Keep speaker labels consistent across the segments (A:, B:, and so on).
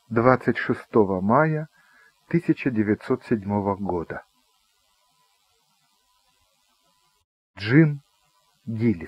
A: 26 мая 1907 года. Джим Гиллис.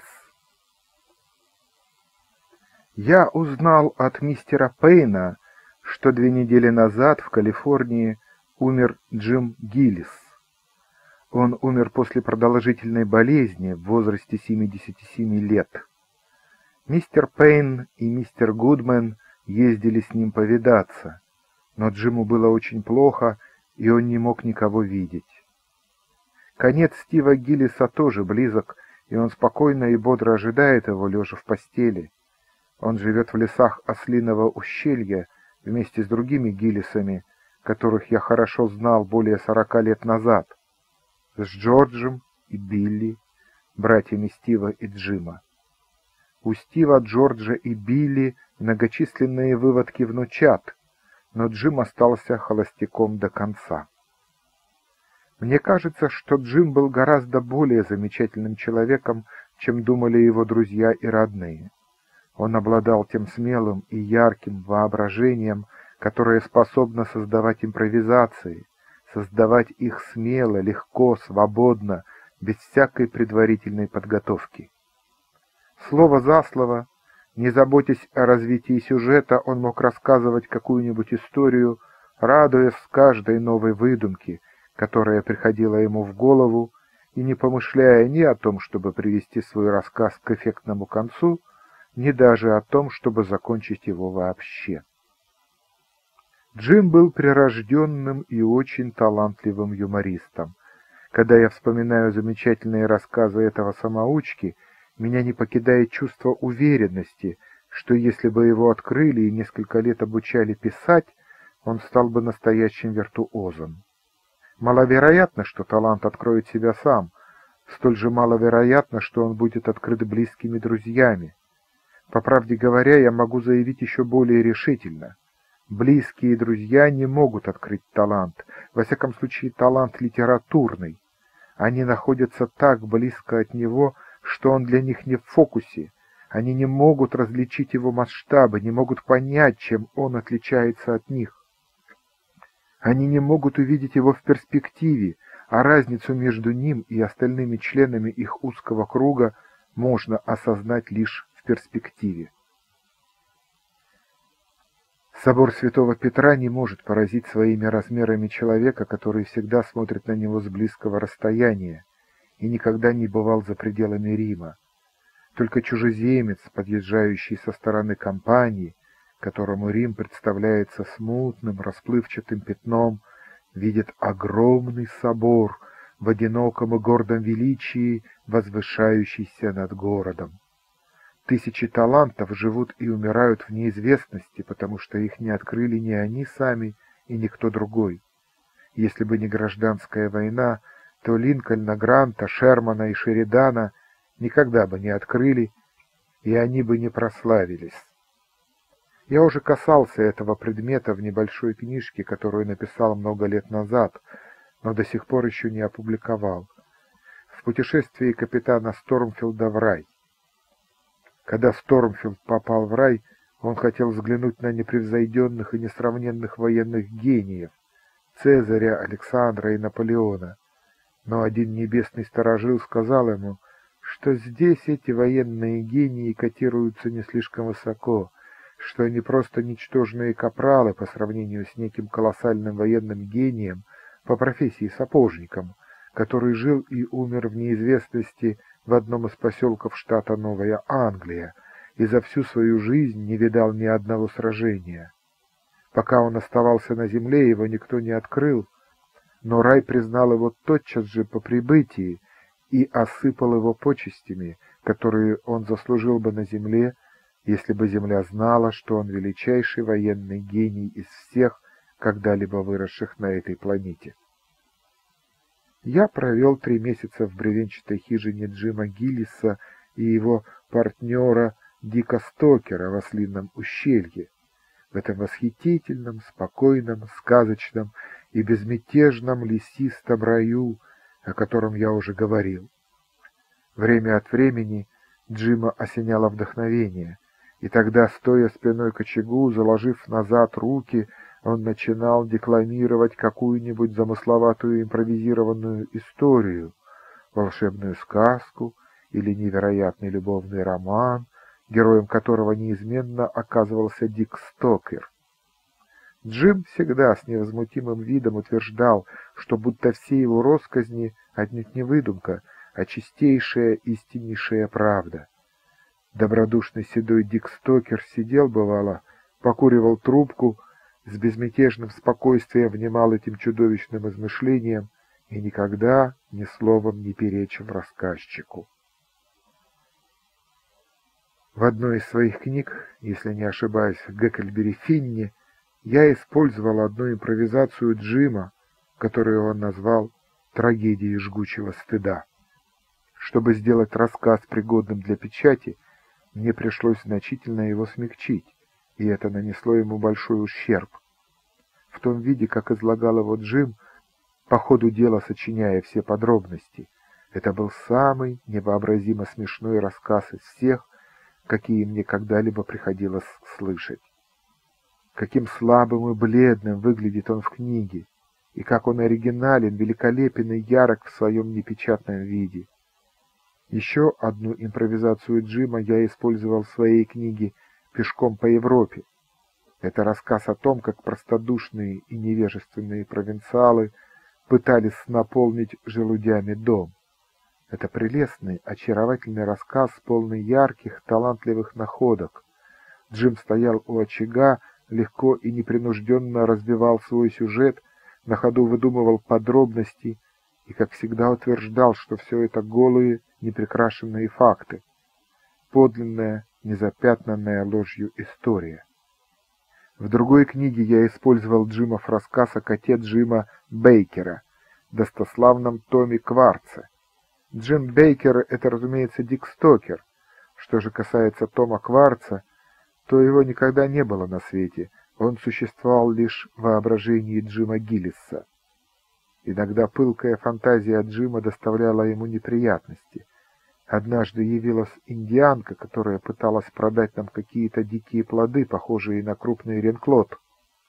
A: Я узнал от мистера Пейна, что 2 недели назад в Калифорнии умер Джим Гиллис. Он умер после продолжительной болезни в возрасте 77 лет. Мистер Пейн и мистер Гудмен ездили с ним повидаться, но Джиму было очень плохо, и он не мог никого видеть. Конец Стива Гиллиса тоже близок, и он спокойно и бодро ожидает его, лежа в постели. Он живет в лесах Ослиного ущелья вместе с другими Гиллисами, которых я хорошо знал более 40 лет назад, с Джорджем и Билли, братьями Стива и Джима. У Стива, Джорджа и Билли многочисленные выводки внучат, но Джим остался холостяком до конца. Мне кажется, что Джим был гораздо более замечательным человеком, чем думали его друзья и родные. Он обладал тем смелым и ярким воображением, которое способно создавать импровизации, создавать их смело, легко, свободно, без всякой предварительной подготовки. Слово за слово, не заботясь о развитии сюжета, он мог рассказывать какую-нибудь историю, радуясь каждой новой выдумке, которая приходила ему в голову, и не помышляя ни о том, чтобы привести свой рассказ к эффектному концу, ни даже о том, чтобы закончить его вообще. Джим был прирожденным и очень талантливым юмористом. Когда я вспоминаю замечательные рассказы этого самоучки, меня не покидает чувство уверенности, что если бы его открыли и несколько лет обучали писать, он стал бы настоящим виртуозом. Маловероятно, что талант откроет себя сам, столь же маловероятно, что он будет открыт близкими друзьями. По правде говоря, я могу заявить еще более решительно. Близкие друзья не могут открыть талант, во всяком случае талант литературный. Они находятся так близко от него, что он для них не в фокусе. Они не могут различить его масштабы, не могут понять, чем он отличается от них. Они не могут увидеть его в перспективе, а разницу между ним и остальными членами их узкого круга можно осознать лишь в перспективе. Собор Святого Петра не может поразить своими размерами человека, который всегда смотрит на него с близкого расстояния и никогда не бывал за пределами Рима. Только чужеземец, подъезжающий со стороны компании, которому Рим представляется смутным, расплывчатым пятном, видит огромный собор в одиноком и гордом величии, возвышающийся над городом. Тысячи талантов живут и умирают в неизвестности, потому что их не открыли ни они сами и никто другой. Если бы не гражданская война, то Линкольна, Гранта, Шермана и Шеридана никогда бы не открыли, и они бы не прославились. Я уже касался этого предмета в небольшой книжке, которую написал много лет назад, но до сих пор еще не опубликовал. В путешествии капитана Стормфилда в рай. Когда Стормфилд попал в рай, он хотел взглянуть на непревзойденных и несравненных военных гениев — Цезаря, Александра и Наполеона. Но один небесный сторожил сказал ему, что здесь эти военные гении котируются не слишком высоко, что они просто ничтожные капралы по сравнению с неким колоссальным военным гением по профессии сапожником, который жил и умер в неизвестности в одном из поселков штата Новая Англия и за всю свою жизнь не видал ни одного сражения. Пока он оставался на земле, его никто не открыл, но рай признал его тотчас же по прибытии и осыпал его почестями, которые он заслужил бы на земле, если бы земля знала, что он величайший военный гений из всех, когда-либо выросших на этой планете. Я провел 3 месяца в бревенчатой хижине Джима Гиллиса и его партнера Дика Стокера в Ослином ущелье, в этом восхитительном, спокойном, сказочном и безмятежном лесистом раю, о котором я уже говорил. Время от времени Джима осеняло вдохновение, И тогда, стоя спиной к очагу, заложив назад руки, он начинал декламировать какую-нибудь замысловатую импровизированную историю, волшебную сказку или невероятный любовный роман, героем которого неизменно оказывался Дик Стокер. Джим всегда с невозмутимым видом утверждал, что будто все его россказни отнюдь не выдумка, а чистейшая истиннейшая правда. Добродушный седой Дик Стокер сидел, бывало, покуривал трубку, с безмятежным спокойствием внимал этим чудовищным измышлениям и никогда ни словом не перечил рассказчику. В одной из своих книг, если не ошибаюсь, «Гекльберри Финни», я использовал одну импровизацию Джима, которую он назвал «трагедией жгучего стыда». Чтобы сделать рассказ пригодным для печати, мне пришлось значительно его смягчить, и это нанесло ему большой ущерб. В том виде, как излагал его Джим, по ходу дела сочиняя все подробности, это был самый невообразимо смешной рассказ из всех, какие мне когда-либо приходилось слышать. Каким слабым и бледным выглядит он в книге, и как он оригинален, великолепен и ярок в своем непечатном виде. Еще одну импровизацию Джима я использовал в своей книге «Пешком по Европе». Это рассказ о том, как простодушные и невежественные провинциалы пытались наполнить желудями дом. Это прелестный, очаровательный рассказ, полный ярких, талантливых находок. Джим стоял у очага, легко и непринужденно разбивал свой сюжет, на ходу выдумывал подробности и, как всегда, утверждал, что все это голые, неприкрашенные факты, подлинная, незапятнанная ложью история. В другой книге я использовал Джимов рассказ о коте Джима Бейкера, достославном Томе Кварце. Джим Бейкер — это, разумеется, Дик Стокер. Что же касается Тома Кварца, то его никогда не было на свете, он существовал лишь в воображении Джима Гиллиса. Иногда пылкая фантазия Джима доставляла ему неприятности. Однажды явилась индианка, которая пыталась продать нам какие-то дикие плоды, похожие на крупный ренклот.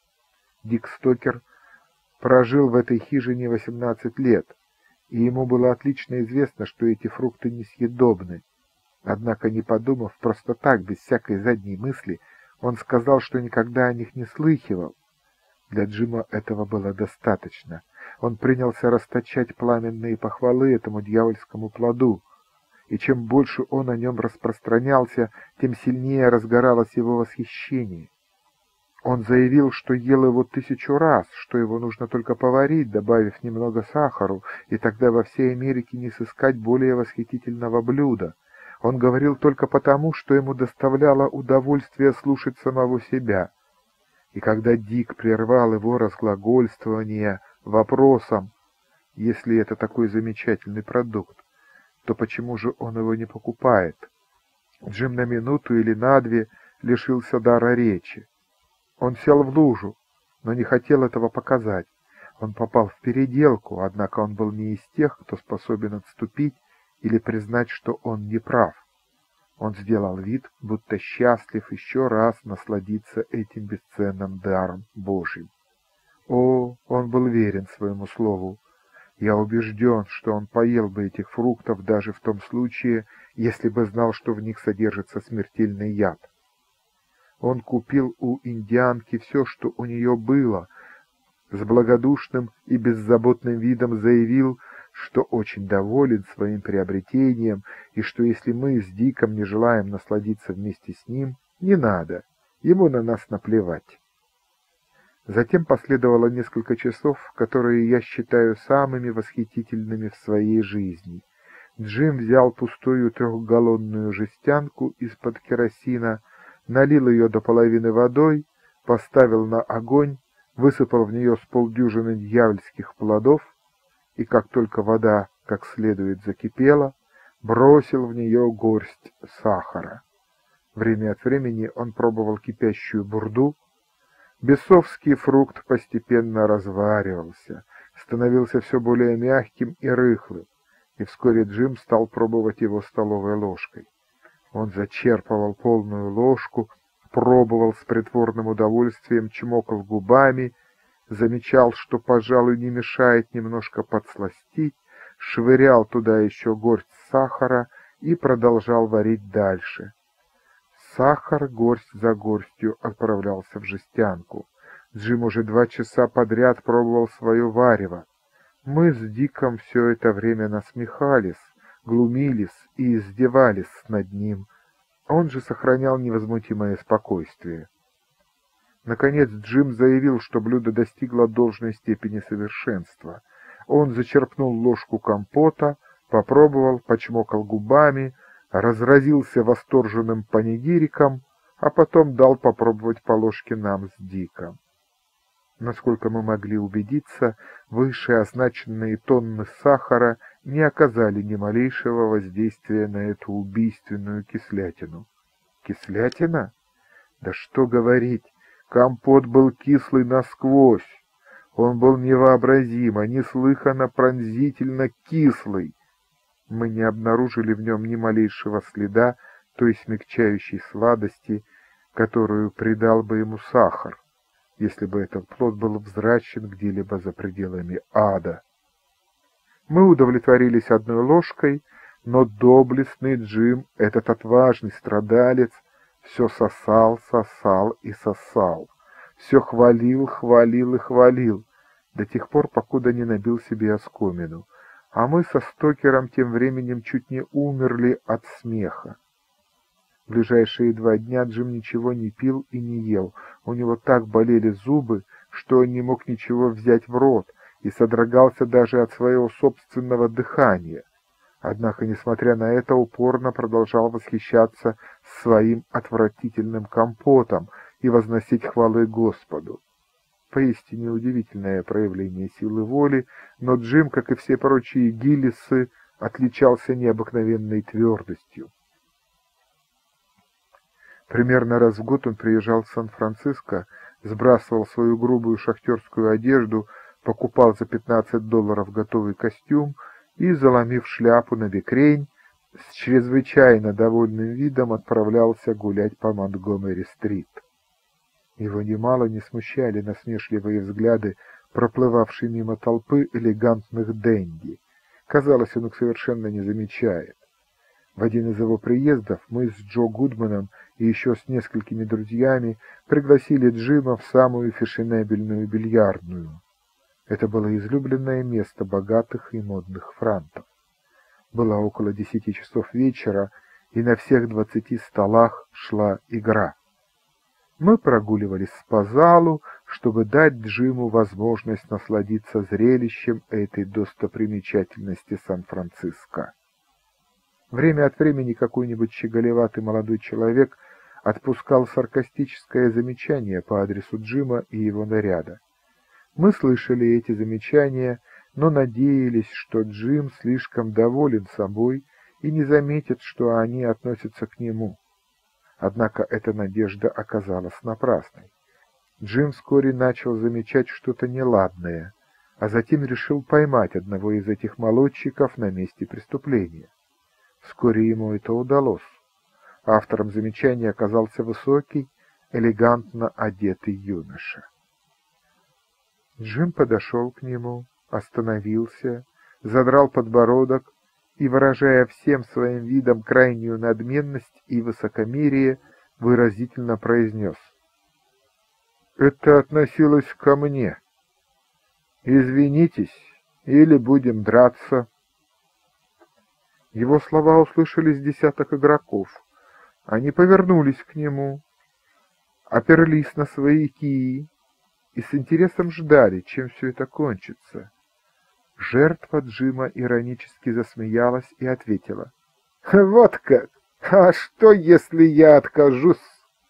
A: Дик Стокер прожил в этой хижине 18 лет, и ему было отлично известно, что эти фрукты несъедобны. Однако, не подумав, просто так, без всякой задней мысли, он сказал, что никогда о них не слыхивал. Для Джима этого было достаточно. Он принялся расточать пламенные похвалы этому дьявольскому плоду, и чем больше он о нем распространялся, тем сильнее разгоралось его восхищение. Он заявил, что ел его 1000 раз, что его нужно только поварить, добавив немного сахару, и тогда во всей Америке не сыскать более восхитительного блюда. Он говорил только потому, что ему доставляло удовольствие слушать самого себя. И когда Дик прервал его разглагольствование вопросом, если это такой замечательный продукт, то почему же он его не покупает? Джим на минуту или на две лишился дара речи. Он сел в лужу, но не хотел этого показать. Он попал в переделку, однако он был не из тех, кто способен отступить или признать, что он не прав. Он сделал вид, будто счастлив еще раз насладиться этим бесценным даром Божьим. О, он был верен своему слову. Я убежден, что он поел бы этих фруктов даже в том случае, если бы знал, что в них содержится смертельный яд. Он купил у индианки все, что у нее было, с благодушным и беззаботным видом заявил, что очень доволен своим приобретением, и что если мы с Диком не желаем насладиться вместе с ним, не надо, ему на нас наплевать. Затем последовало несколько часов, которые я считаю самыми восхитительными в своей жизни. Джим взял пустую 3-галлонную жестянку из-под керосина, налил ее до половины водой, поставил на огонь, высыпал в нее с полдюжины дьявольских плодов, и как только вода как следует закипела, бросил в нее горсть сахара. Время от времени он пробовал кипящую бурду. Бесовский фрукт постепенно разваривался, становился все более мягким и рыхлым, и вскоре Джим стал пробовать его столовой ложкой. Он зачерпывал полную ложку, пробовал с притворным удовольствием, чмокал губами, замечал, что, пожалуй, не мешает немножко подсластить, швырял туда еще горсть сахара и продолжал варить дальше. Сахар горсть за горстью отправлялся в жестянку. Джим уже 2 часа подряд пробовал свое варево. Мы с Диком все это время насмехались, глумились и издевались над ним. Он же сохранял невозмутимое спокойствие. Наконец Джим заявил, что блюдо достигло должной степени совершенства. Он зачерпнул ложку компота, попробовал, почмокал губами, разразился восторженным панигириком, а потом дал попробовать по ложке нам с Диком. Насколько мы могли убедиться, вышеозначенные тонны сахара не оказали ни малейшего воздействия на эту убийственную кислятину. Кислятина? Да что говорить, компот был кислый насквозь. Он был невообразимо, неслыханно пронзительно кислый. Мы не обнаружили в нем ни малейшего следа той смягчающей сладости, которую придал бы ему сахар, если бы этот плод был взращен где-либо за пределами ада. Мы удовлетворились 1 ложкой, но доблестный Джим, этот отважный страдалец, все сосал, сосал и сосал, все хвалил, хвалил и хвалил, до тех пор, покуда не набил себе оскомину, а мы со Стокером тем временем чуть не умерли от смеха. В ближайшие 2 дня Джим ничего не пил и не ел. У него так болели зубы, что он не мог ничего взять в рот и содрогался даже от своего собственного дыхания. Однако, несмотря на это, упорно продолжал восхищаться своим отвратительным компотом и возносить хвалы Господу. Поистине удивительное проявление силы воли, но Джим, как и все прочие Гиллисы, отличался необыкновенной твердостью. Примерно раз в год он приезжал в Сан-Франциско, сбрасывал свою грубую шахтерскую одежду, покупал за $15 готовый костюм и, заломив шляпу на бекрень, с чрезвычайно довольным видом отправлялся гулять по Монтгомери-стрит. Его немало не смущали насмешливые взгляды проплывавшей мимо толпы элегантных денди. Казалось, он их совершенно не замечает. В один из его приездов мы с Джо Гудманом и еще с несколькими друзьями пригласили Джима в самую фешенебельную бильярдную. Это было излюбленное место богатых и модных франтов. Было около 10 часов вечера, и на всех 20 столах шла игра. Мы прогуливались по залу, чтобы дать Джиму возможность насладиться зрелищем этой достопримечательности Сан-Франциско. Время от времени какой-нибудь щеголеватый молодой человек отпускал саркастическое замечание по адресу Джима и его наряда. Мы слышали эти замечания, но надеялись, что Джим слишком доволен собой и не заметит, что они относятся к нему. Однако эта надежда оказалась напрасной. Джим вскоре начал замечать что-то неладное, а затем решил поймать одного из этих молодчиков на месте преступления. Вскоре ему это удалось. Автором замечания оказался высокий, элегантно одетый юноша. Джим подошел к нему, остановился, задрал подбородок и, выражая всем своим видом крайнюю надменность и высокомерие, выразительно произнес: «Это относилось ко мне. Извинитесь, или будем драться». Его слова услышали с десяток игроков. Они повернулись к нему, оперлись на свои кии и с интересом ждали, чем все это кончится. Жертва Джима иронически засмеялась и ответила: «Вот как! А что, если я откажусь?»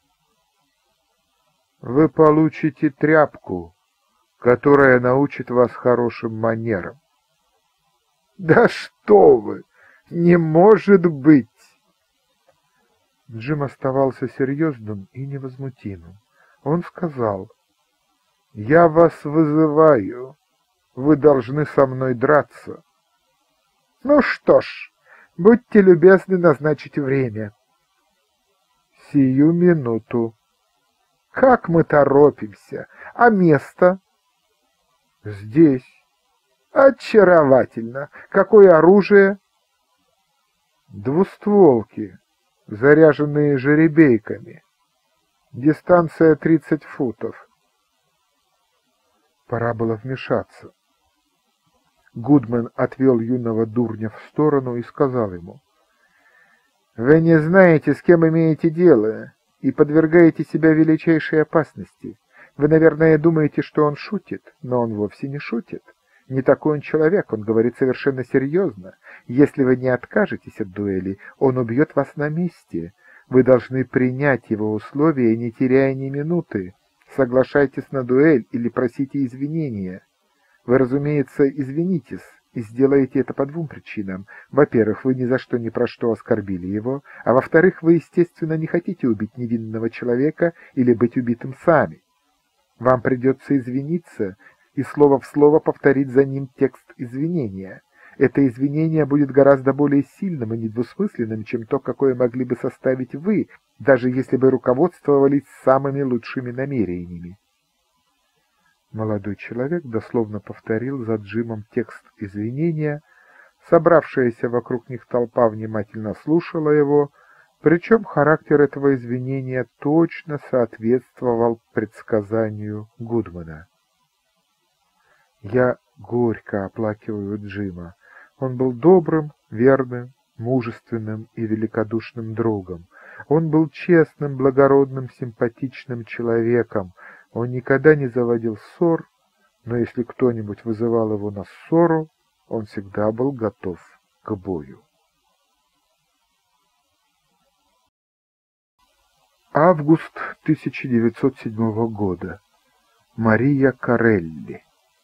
A: «Вы получите тряпку, которая научит вас хорошим манерам». «Да что вы! Не может быть!» Джим оставался серьезным и невозмутимым. Он сказал: «Я вас вызываю. Вы должны со мной драться». «Ну что ж, будьте любезны назначить время». Сию минуту. Как мы торопимся! А место? Здесь. Очаровательно! Какое оружие? Двустволки, заряженные жеребейками. Дистанция 30 футов. Пора было вмешаться. Гудман отвел юного дурня в сторону и сказал ему: «Вы не знаете, с кем имеете дело, и подвергаете себя величайшей опасности. Вы, наверное, думаете, что он шутит, но он вовсе не шутит. Не такой он человек, он говорит совершенно серьезно. Если вы не откажетесь от дуэли, он убьет вас на месте. Вы должны принять его условия, не теряя ни минуты. Соглашайтесь на дуэль или просите извинения. Вы, разумеется, извинитесь и сделаете это по двум причинам. Во-первых, вы ни за что ни про что оскорбили его, а во-вторых, вы, естественно, не хотите убить невинного человека или быть убитым сами. Вам придется извиниться и слово в слово повторить за ним текст извинения. Это извинение будет гораздо более сильным и недвусмысленным, чем то, какое могли бы составить вы, даже если бы руководствовались самыми лучшими намерениями. Молодой человек дословно повторил за Джимом текст извинения. Собравшаяся вокруг них толпа внимательно слушала его, причем характер этого извинения точно соответствовал предсказанию Гудмана. Я горько оплакиваю Джима. Он был добрым, верным, мужественным и великодушным другом. Он был честным, благородным, симпатичным человеком. Он никогда не заводил ссор, но если кто-нибудь вызывал его на ссору, он всегда был готов к бою. Август 1907 года. Мария Корелли.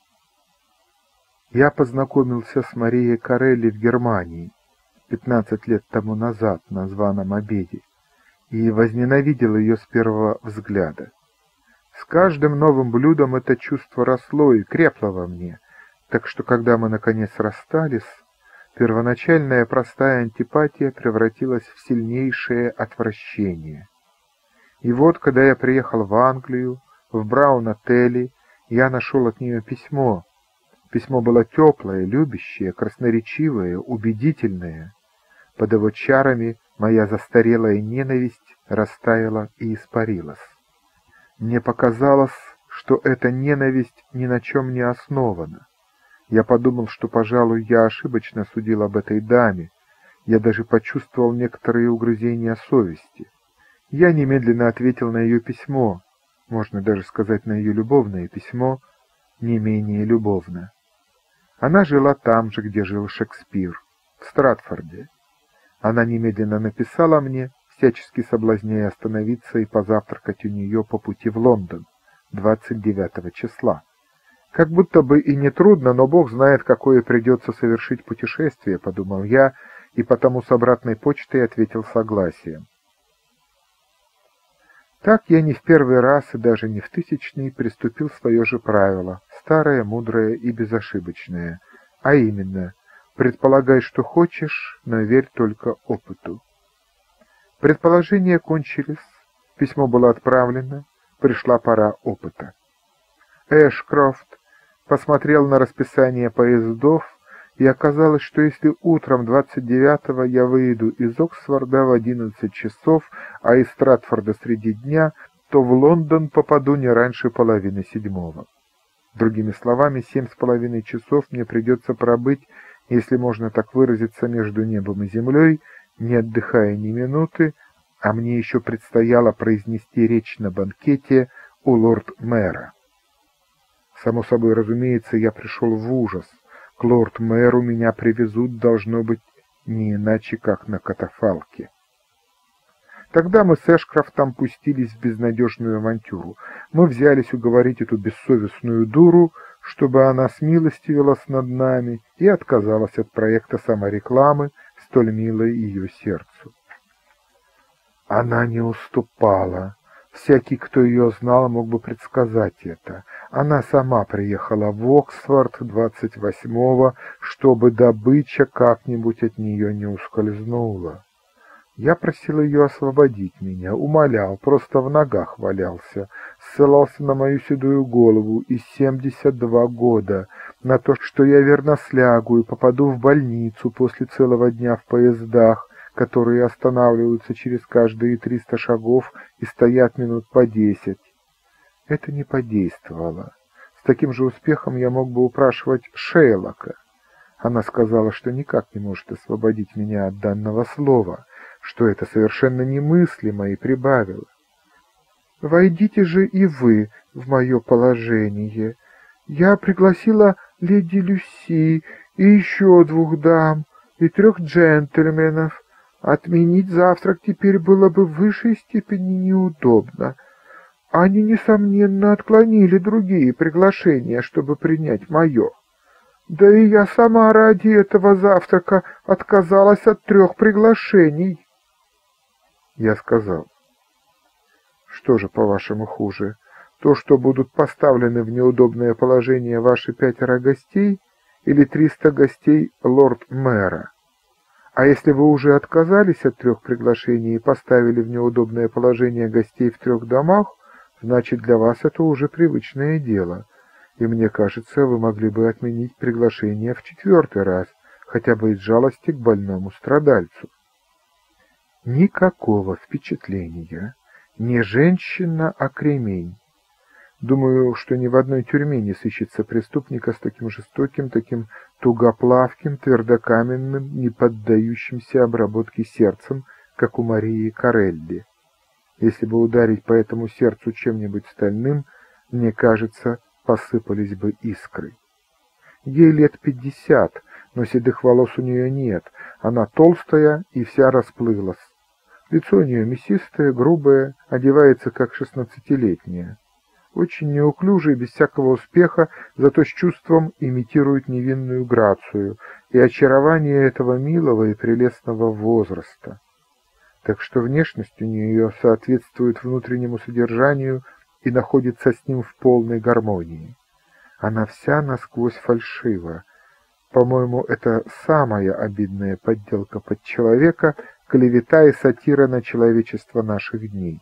A: Я познакомился с Марией Корелли в Германии 15 лет тому назад на званом обеде и возненавидел ее с первого взгляда. С каждым новым блюдом это чувство росло и крепло во мне, так что когда мы наконец расстались, первоначальная простая антипатия превратилась в сильнейшее отвращение. И вот, когда я приехал в Англию, в Браун-отеле, я нашел от нее письмо. Письмо было теплое, любящее, красноречивое, убедительное. Под его чарами моя застарелая ненависть растаяла и испарилась. Мне показалось, что эта ненависть ни на чем не основана. Я подумал, что, пожалуй, я ошибочно судил об этой даме. Я даже почувствовал некоторые угрызения совести. Я немедленно ответил на ее письмо, можно даже сказать, на ее любовное письмо, не менее любовно. Она жила там же, где жил Шекспир, в Стратфорде. Она немедленно написала мне, всячески соблазняя остановиться и позавтракать у нее по пути в Лондон 29 числа. Как будто бы и не трудно, но Бог знает, какое придется совершить путешествие, подумал я, и потому с обратной почтой ответил согласием. Так я не в первый раз и даже не в тысячный приступил свое же правило, старое, мудрое и безошибочное, а именно: предполагай, что хочешь, но верь только опыту. Предположения кончились, письмо было отправлено, пришла пора опыта. Эшкрофт посмотрел на расписание поездов, и оказалось, что если утром 29-го я выйду из Оксфорда в 11 часов, а из Стратфорда среди дня, то в Лондон попаду не раньше половины седьмого. Другими словами, 7,5 часов мне придется пробыть, если можно так выразиться, между небом и землей, не отдыхая ни минуты, а мне еще предстояло произнести речь на банкете у лорд-мэра. Само собой разумеется, я пришел в ужас. К лорд-мэру меня привезут, должно быть, не иначе, как на катафалке. Тогда мы с Эшкрофтом пустились в безнадежную авантюру. Мы взялись уговорить эту бессовестную дуру, чтобы она смилостивилась над нами и отказалась от проекта саморекламы, столь милой ее сердцу. Она не уступала. Всякий, кто ее знал, мог бы предсказать это. Она сама приехала в Оксфорд 28-го, чтобы добыча как-нибудь от нее не ускользнула. Я просил ее освободить меня, умолял, просто в ногах валялся, ссылался на мою седую голову и 72 года, на то, что я верно слягу и попаду в больницу после целого дня в поездах, которые останавливаются через каждые 300 шагов и стоят минут по 10. Это не подействовало. С таким же успехом я мог бы упрашивать Шейлока. Она сказала, что никак не может освободить меня от данного слова, что это совершенно немыслимо, и прибавила: «Войдите же и вы в мое положение. Я пригласила леди Люси и еще 2 дам и 3 джентльменов. Отменить завтрак теперь было бы в высшей степени неудобно. Они, несомненно, отклонили другие приглашения, чтобы принять мое. Да и я сама ради этого завтрака отказалась от 3 приглашений». Я сказал: «Что же, по-вашему, хуже? То, что будут поставлены в неудобное положение ваши 5 гостей, или 300 гостей лорд-мэра? А если вы уже отказались от 3 приглашений и поставили в неудобное положение гостей в 3 домах, значит, для вас это уже привычное дело, и мне кажется, вы могли бы отменить приглашение в 4-й раз, хотя бы из жалости к больному страдальцу». Никакого впечатления. Не женщина, а кремень. Думаю, что ни в одной тюрьме не сыщется преступника с таким жестоким, таким тугоплавким, твердокаменным, не поддающимся обработке сердцем, как у Марии Корелли. Если бы ударить по этому сердцу чем-нибудь стальным, мне кажется, посыпались бы искры. Ей лет 50, но седых волос у нее нет, она толстая и вся расплылась. Лицо у нее мясистое, грубое, одевается как 16-летняя. Очень неуклюже и без всякого успеха, зато с чувством имитирует невинную грацию и очарование этого милого и прелестного возраста. Так что внешность у нее соответствует внутреннему содержанию и находится с ним в полной гармонии. Она вся насквозь фальшива. По-моему, это самая обидная подделка под человека, клевета и сатира на человечество наших дней.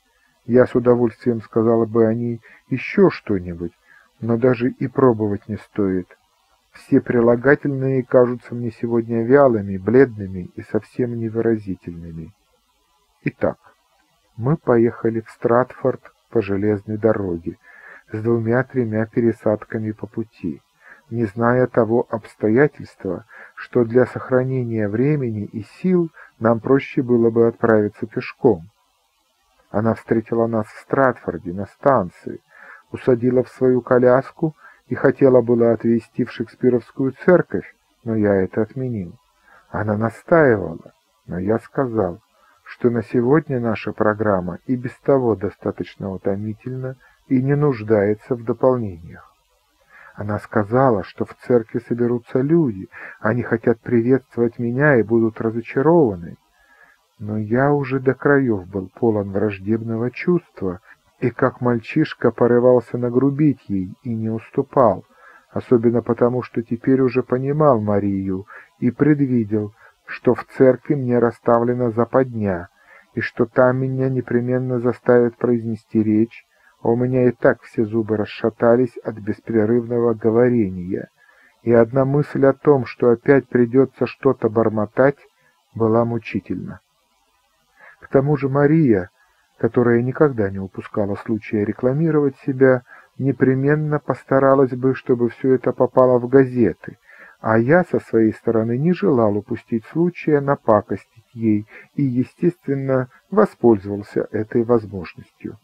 A: Я с удовольствием сказала бы о ней еще что-нибудь, но даже и пробовать не стоит. Все прилагательные кажутся мне сегодня вялыми, бледными и совсем невыразительными. Итак, мы поехали в Стратфорд по железной дороге с 2-3 пересадками по пути, не зная того обстоятельства, что для сохранения времени и сил нам проще было бы отправиться пешком. Она встретила нас в Стратфорде на станции, усадила в свою коляску и хотела было отвезти в Шекспировскую церковь, но я это отменил. Она настаивала, но я сказал, что на сегодня наша программа и без того достаточно утомительна и не нуждается в дополнениях. Она сказала, что в церкви соберутся люди, они хотят приветствовать меня и будут разочарованы. Но я уже до краев был полон враждебного чувства, и как мальчишка порывался нагрубить ей и не уступал, особенно потому, что теперь уже понимал Марию и предвидел, что в церкви мне расставлена западня, и что там меня непременно заставят произнести речь, а у меня и так все зубы расшатались от беспрерывного говорения, и одна мысль о том, что опять придется что-то бормотать, была мучительна. К тому же Мария, которая никогда не упускала случая рекламировать себя, непременно постаралась бы, чтобы все это попало в газеты, а я со своей стороны не желал упустить случая напакостить ей и, естественно, воспользовался этой возможностью.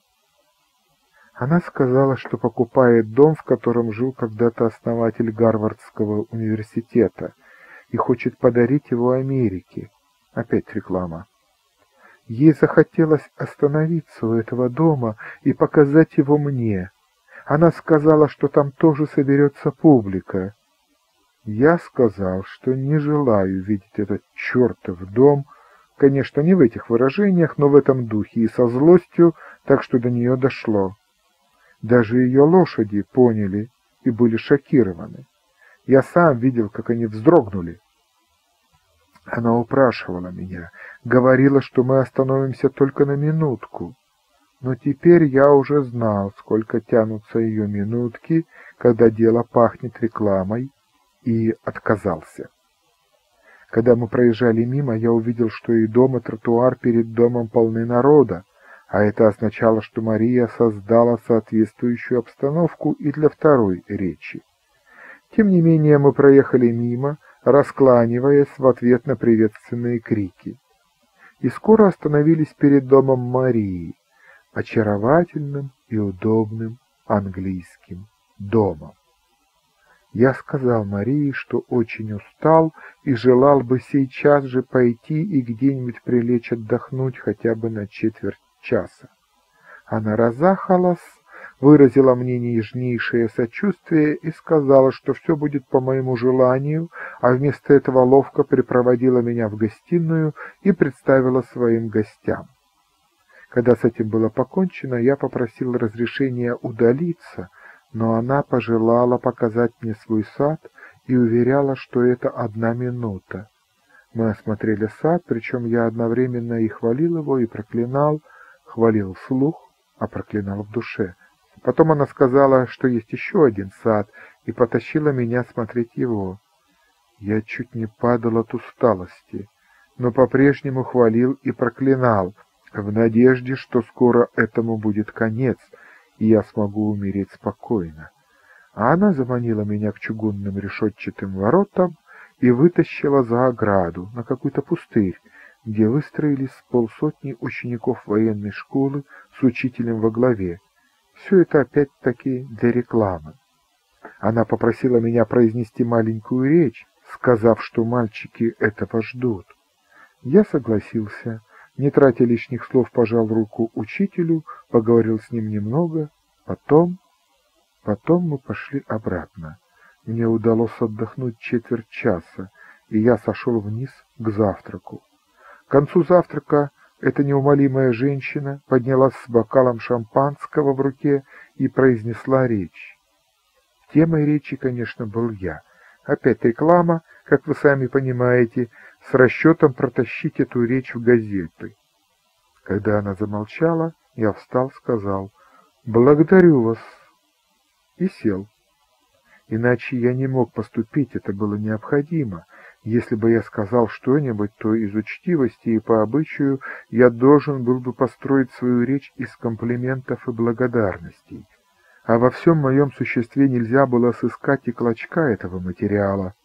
A: Она сказала, что покупает дом, в котором жил когда-то основатель Гарвардского университета, и хочет подарить его Америке. Опять реклама. Ей захотелось остановиться у этого дома и показать его мне. Она сказала, что там тоже соберется публика. Я сказал, что не желаю видеть этот чертов дом, конечно, не в этих выражениях, но в этом духе и со злостью, так что до нее дошло. Даже ее лошади поняли и были шокированы. Я сам видел, как они вздрогнули. Она упрашивала меня, говорила, что мы остановимся только на минутку. Но теперь я уже знал, сколько тянутся ее минутки, когда дело пахнет рекламой, и отказался. Когда мы проезжали мимо, я увидел, что и дом, и тротуар перед домом полны народа, а это означало, что Мария создала соответствующую обстановку и для второй речи. Тем не менее мы проехали мимо, раскланиваясь в ответ на приветственные крики, и скоро остановились перед домом Марии, очаровательным и удобным английским домом. Я сказал Марии, что очень устал и желал бы сейчас же пойти и где-нибудь прилечь отдохнуть хотя бы на четверть часа. Она разахалась, выразила мне нежнейшее сочувствие и сказала, что все будет по моему желанию, а вместо этого ловко припроводила меня в гостиную и представила своим гостям. Когда с этим было покончено, я попросил разрешения удалиться, но она пожелала показать мне свой сад и уверяла, что это 1 минута. Мы осмотрели сад, причем я одновременно и хвалил его, и проклинал, хвалил вслух, а проклинал в душе. Потом она сказала, что есть еще один сад, и потащила меня смотреть его. Я чуть не падал от усталости, но по-прежнему хвалил и проклинал, в надежде, что скоро этому будет конец, и я смогу умереть спокойно. А она заманила меня к чугунным решетчатым воротам и вытащила за ограду на какой-то пустырь, где выстроились 50 учеников военной школы с учителем во главе. Все это опять-таки для рекламы. Она попросила меня произнести маленькую речь, сказав, что мальчики этого ждут. Я согласился, не тратя лишних слов, пожал руку учителю, поговорил с ним немного, потом мы пошли обратно. Мне удалось отдохнуть четверть часа, и я сошел вниз к завтраку. К концу завтрака эта неумолимая женщина поднялась с бокалом шампанского в руке и произнесла речь. Темой речи, конечно, был я. Опять реклама, как вы сами понимаете, с расчетом протащить эту речь в газеты. Когда она замолчала, я встал, сказал «Благодарю вас» и сел. Иначе я не мог поступить, это было необходимо. Если бы я сказал что-нибудь, то из учтивости и по обычаю я должен был бы построить свою речь из комплиментов и благодарностей. А во всем моем существе нельзя было сыскать и клочка этого материала.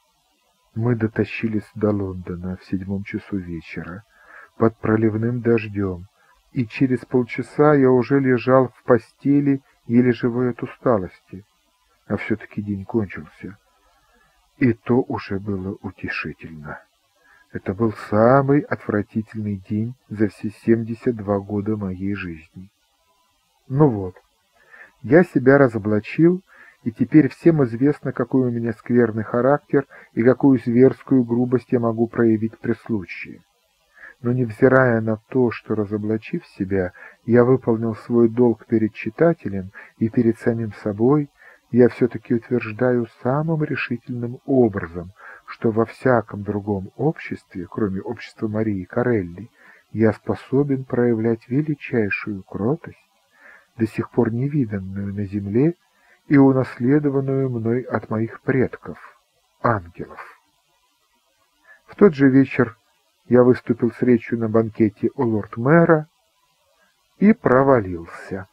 A: Мы дотащились до Лондона в 7 часу вечера, под проливным дождем, и через полчаса я уже лежал в постели, еле живой от усталости. А все-таки день кончился. И то уже было утешительно. Это был самый отвратительный день за все 72 года моей жизни. Ну вот, я себя разоблачил, и теперь всем известно, какой у меня скверный характер и какую зверскую грубость я могу проявить при случае. Но невзирая на то, что, разоблачив себя, я выполнил свой долг перед читателем и перед самим собой, я все-таки утверждаю самым решительным образом, что во всяком другом обществе, кроме общества Марии Корелли, я способен проявлять величайшую кротость, до сих пор невиданную на земле и унаследованную мной от моих предков, ангелов. В тот же вечер я выступил с речью на банкете у лорд-мэра и провалился.